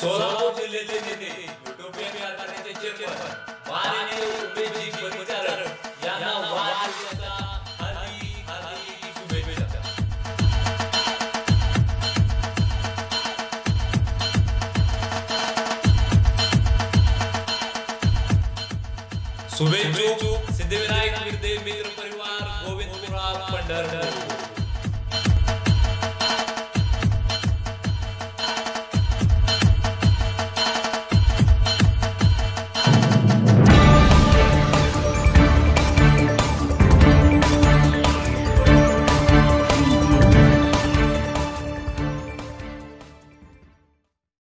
सोलापूर जिल्ह्याचे नेते युटोपियन कारखान्याचे चेअरमन माननीय उमेशजी परिचारक यांना वाढदिवसाच्या हार्दिक हार्दिक शुभेच्छा. शुभेच्छुक सिद्धिविनायक विद्ये मित्र परिवार गोविंदपुरा पंढरपूर.